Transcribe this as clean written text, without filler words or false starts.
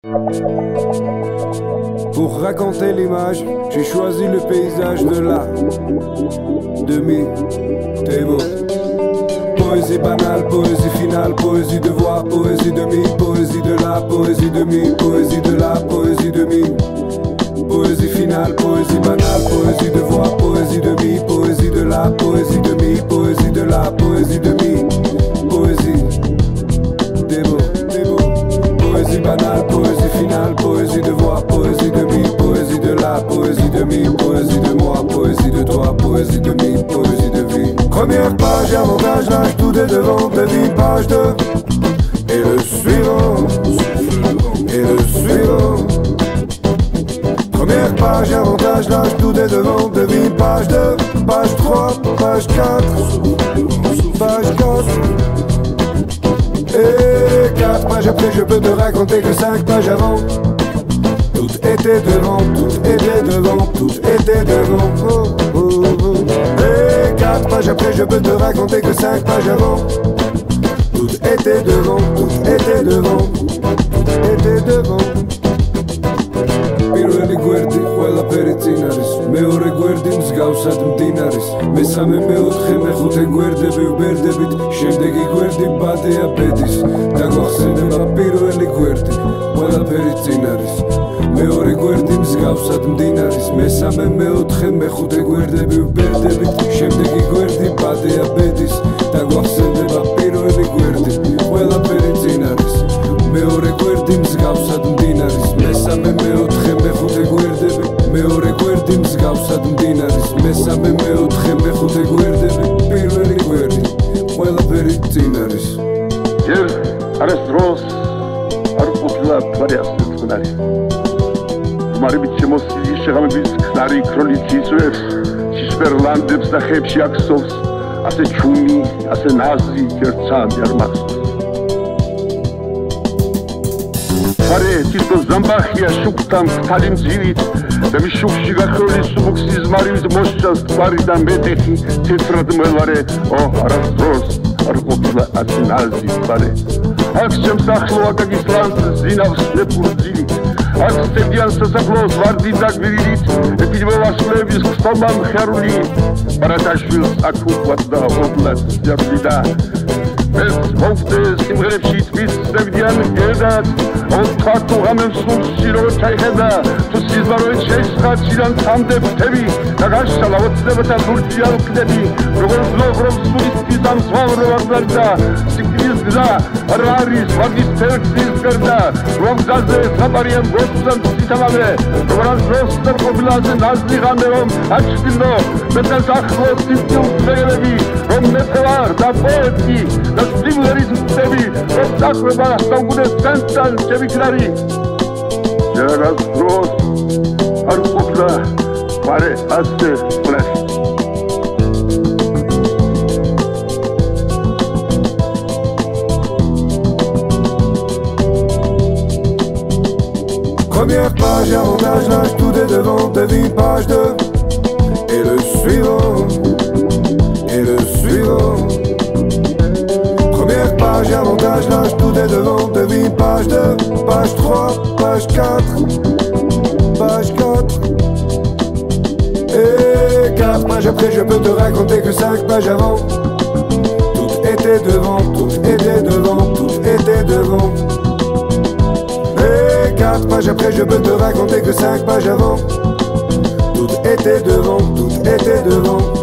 Pour raconter l'image, j'ai choisi le paysage de la demi-démo. Poésie banale, poésie finale, poésie de voix, poésie demi, poésie de la, poésie demi, poésie de la, poésie demi. Poésie finale, poésie banale, poésie de voix, poésie demi, poésie de la, poésie demi, poésie de la, poésie demi. Poésie, démo, démo. Poésie banale, poésie finale, poésie de voix, poésie demi, poésie de la, poésie demi, poésie de moi, poésie de toi, poésie demi, poésie de vie. Première page, avantage, l'âge, tout est devant, devine, page 2. Et le suivant, et le suivant. Première page, avantage, l'âge, tout est devant, devine, page 2, page 3, page 4, page 4. Et 4 pages après, je peux te raconter que 5 pages avant. Tout était devant, tout était devant, tout était devant. Oh, oh, oh. Et 4 pages après, je peux te raconter que 5 pages avant. Tout était devant, tout était devant, tout était devant. პირველი გვერდი ყველაფერი წინ არის, მეორე გვერდი მსგავსად მდინარის, მესამე, მეოთხე, მეხუთე გვერდები ვბერდებით, შემდეგი გვერდი ბადეა ბედის. დაგვახსენება პირველი გვერდი ყველაფერი წინ არის, მეორე გვერდი მსგავსად მდინარის, მესამე, მეოთხე, მეხუთე გვერდები ვბერდებით, შემდეგი გვერდი ბადეა ბედის. დაგვახსენება პირველი გვერდი ყველაფერი წინ არის, მეორე გვერდი მსგავსად მდინარის, მესამე, მეოთხე, მეხუთე გვერდები, მეორე გვერდი მსგავსად მდინარის, მესამე, მეოთხე, მეხუთე გვერდები, პირველი გვერდი ყველაფერი წინ არის. ჯერ არასდროს არ ყოფილა მთვარე ასე წყნარი. ხმარებით შემოსილი შეღამების ქნარი ქროლით ისვებს, შიშბერლანდებს და ხებში აქსოვს, ასე ჩუმი, ასე ნაზი, ერთსამი არ მახსოვს. თითო ზამბახია შუქთან ქთალი მძივით და მის შუქში გაქროლი სუბუქსის მარივით მოსჭას თვარი და მეტეხი თეთრად მელარე. ო არასდროს არ ყოფილა ასე ნაზი თვარე. აქ ჩემს ახლო აკაკის ლანძ ზინავს ლეპურძილი, აქ სტედიან სასაფლაოს ვარდი და გვირილით ეპიდემიოლოგების ხსოვნა მხარული ბარათაშვილს აქ უყვათ და ოპლას ჯაბლიდა. ეს მოვდე სიმღერებში თვით სტებდიან გედად ოთხათუ გამემსულში რო ჩაიხედა თუ სიზმაროეთ შეისხაჩიდან თამდე ფთები და გაშალა ოცნებათა ლურჯია ვკდები როგორც ლოგრობს სულისტის ამ სვავრო და სიკრის გზა არ არის ვაგის ფერხის გარდა რომ გზაზე საპარია მგოსთან ციტამადრე როგორც როსტერ ყოფილაზე ნაზი ღამე რომ აჩtildeო მეტად ახლოს ციტულები რომ მეტევარ და პოეტი და სიმღერის მწები რომ დაკვება საუკუნეს ცენტრალ ჩემიქრარი ჯერასდროს არ ყოფილა მარე ასე პლეს. Première page, avantage, l'âge, tout est devant, devine, page 2. Et le suivant, et le suivant. Première page, avantage, l'âge, tout est devant, devine, page 2, page 3, page 4, page 4. Et 4 pages après, je peux te raconter que 5 pages avant. Tout était devant, tout était devant, tout était devant. Et 4 pages après, je peux te raconter que 5 pages avant. Tout était devant, tout était devant.